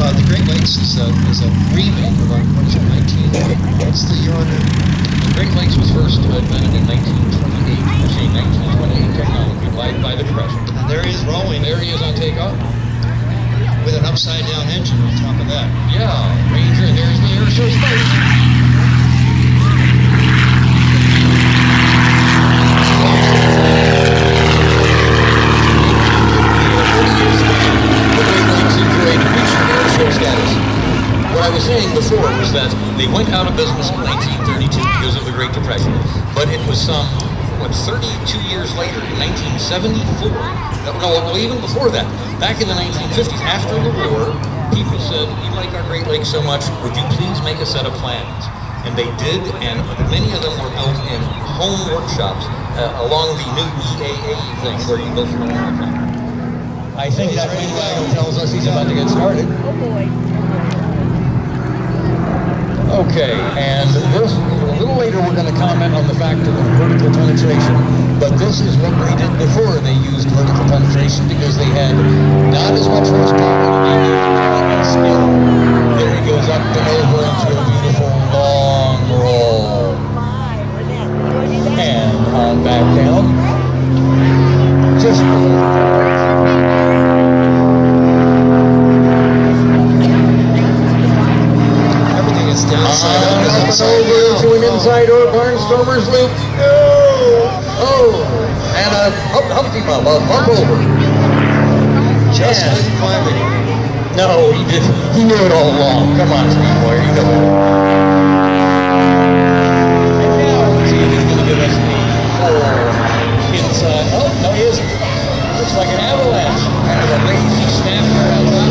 the Great Lakes is a remake of, what is it, 19... What's the year on there? The Great Lakes was first invented in 1928, using 1928 technology by the Depression. And there he is rolling. There he is on takeoff. With an upside-down engine on top of that. Yeah, Ranger, and there's the air show Spider. What I was saying before was that they went out of business in 1932 because of the Great Depression, but it was some, 32 years later, in 1974, no, even before that, back in the 1950s, after the war, people said, we like our Great Lakes so much, would you please make a set of plans? And they did, and many of them were built in home workshops along the new EAA thing where you go from America. I think that Wayne tells us he's about to get started. Oh boy. Okay, and this, a little later we're going to comment on the fact of vertical penetration, but this is what they did before they used vertical penetration because they had not as much horsepower and skill. There he goes up and over into a beautiful long roll. And on back down. Just downside up and over to an inside or barnstormer's loop. Oh, and a Humpty Bump, a bump over. Just couldn't climb it. No, he didn't. He knew it all along. Come on, Steve Boyer, you know it. And now, let's see if he's going to give us the inside. Oh, no, he isn't. Looks like an avalanche. Kind of a lazy snap here outside.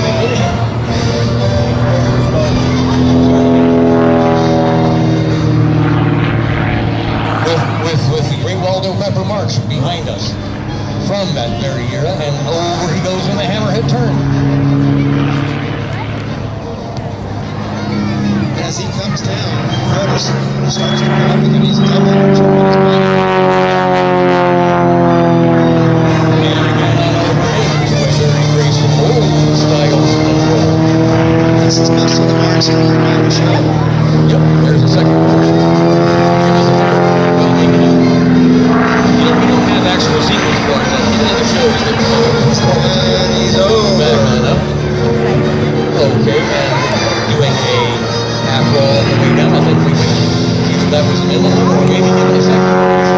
With the great Waldo Pepper March behind us from that very era, and over he goes in the hammerhead turn. As he comes down, notice he starts to come up with his double turn on his back. And again on overtakes by very graceful styles of roll. This is most of the marks in the show. Yep, there's a second one. Actual sequence for it. That's the other shows that and he's over. Okay, and doing a half roll on the way down. I think we either that was an inlet or maybe give it a second.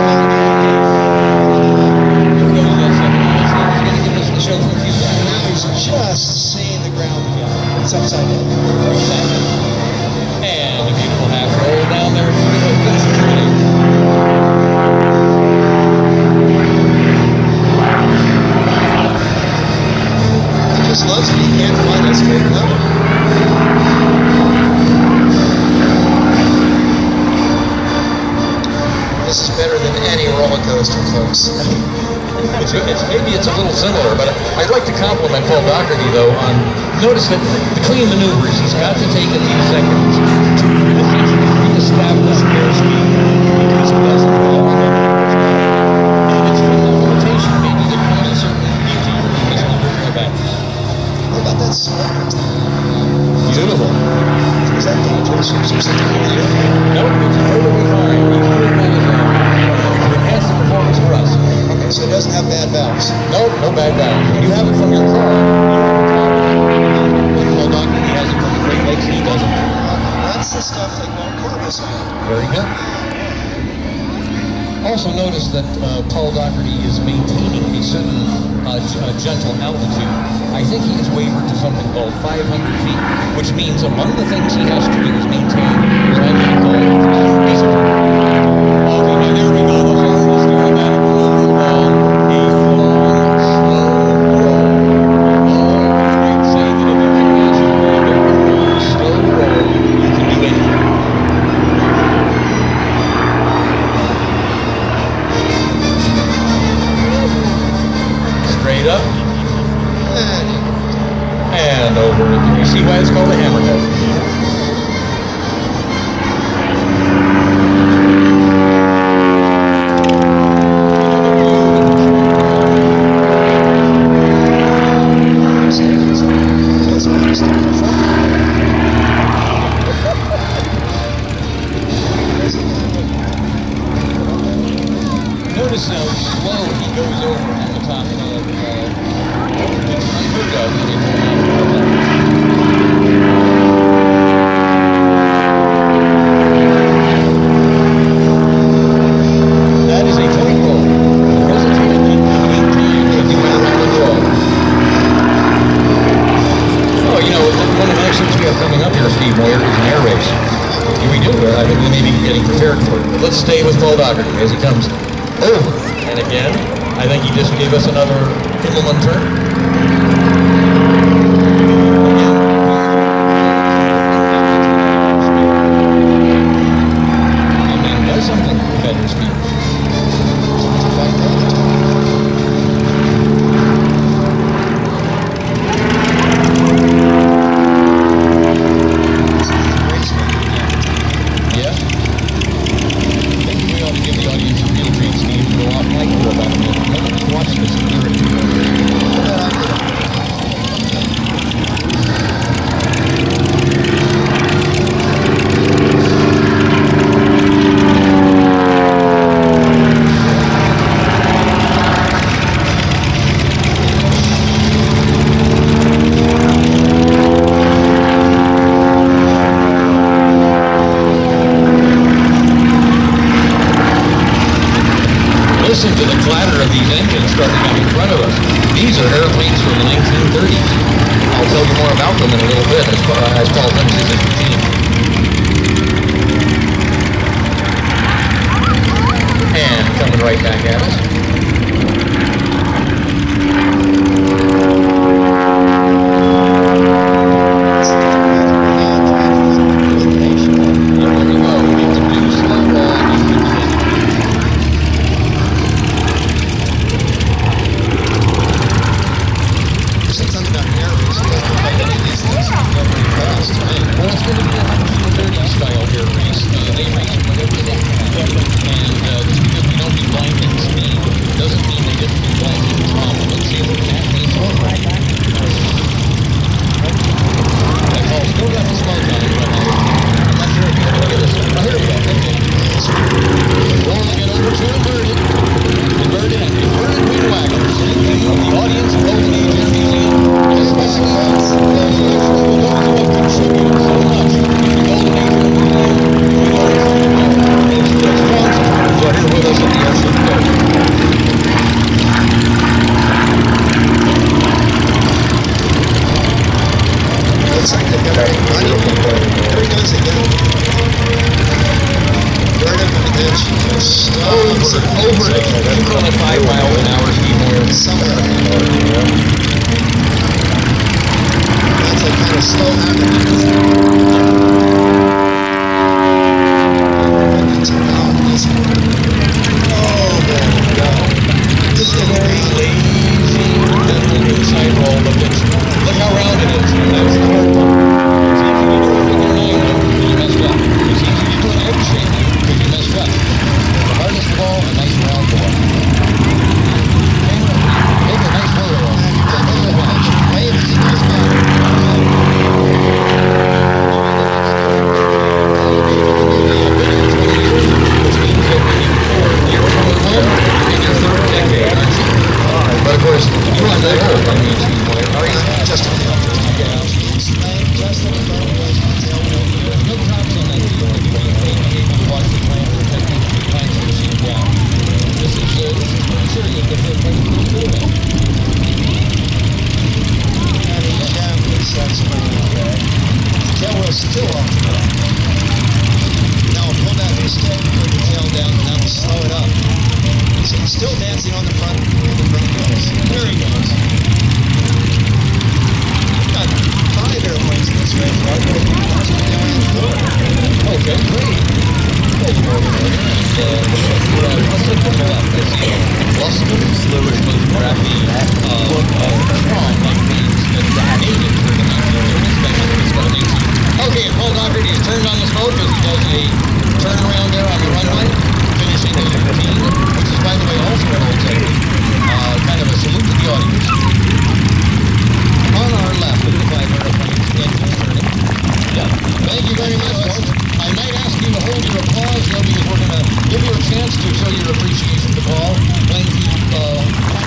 Here we go, he's got a second. He's going to give us the show from a few times. Now he's just seeing the ground again. It's upside down. And a beautiful half roll down there. Just loves it. He can't find that straight number. This is better than any roller coaster, folks. Maybe it's a little similar, but I'd like to compliment Paul Doherty, though, on notice that between maneuvers, he's got to take a few seconds to reestablish airspeed because he doesn't have and it's from the rotation, maybe that comes a certain beauty in his maneuvering balance. What about that smoke? Beautiful. Is that dangerous? Or is it Nope, it's totally fine. We put that to enhance the performance for us. okay, so it doesn't have bad valves. Nope, no bad valves. When you have it from your car, Paul Doherty has it from the Great Lakes, he doesn't. That's the stuff they call cordless on. Very good. Also notice that Paul Doherty is maintaining a certain gentle altitude. I think he has wavered to something called 500 feet, which means among the things he has to do is maintain what I'm going to call okay, now there we go. The horn is doing that. We're along a long, slow roll. I'd say that if you can master a slow roll, you can do anything. Straight up. And over. You see why it's called a hammerhead? Notice how slow he goes over on the top of the That is a tight roll. Hesitatingly, 8 times as he went around the draw. Oh, you know, one of the next things we have coming up here, Steve Moyer, is an air race. We do. I mean, we may be getting prepared for it. But let's stay with Paul Daugherty as he comes over. And again, I think he just gave us another Himmelman turn. And then does something with better speed. Listen to the clatter of these engines starting up in front of us. These are airplanes from the 1930s. I'll tell you more about them in a little bit as Paul finishes his routine. And coming right back at us. Over 5 miles an hour speed more somewhere. That's like kind of slow happening. Oh, there we go. Just a very lazy little inside roll, but look how round it is. That's the hard part. It's easy to do it with your 9 because you messed up. It's easy to do an egg shape because you messed up. The hardest of all, a nice round ball. Make a nice photo of it. Wave as he goes by. But of course, you want that hurt. I mean, just a little. Just a little. There's no props on that deal. You watch the plane or technique the plane to shoot down. This is pretty serious. The plane is doing it. And the shaft is tail wheel's still off the ground. Now pull that still, put the tail down, and that'll slow it up. So he's still dancing on the front wheels. There he goes. We've got 5 airplanes in this race, right? Okay, great. Let's look to the left. I see Boston Slivers was grabbing strong like these that needed for the 1930s. Okay, Paul Daugherty has turned on the smoke as he does a turnaround there on the runway, finishing his routine, which is, by the way, also what I'll tell you, kind of a salute to the audience. On our left, look at the 5 airplanes in give you a chance to show your appreciation to Paul. Plainview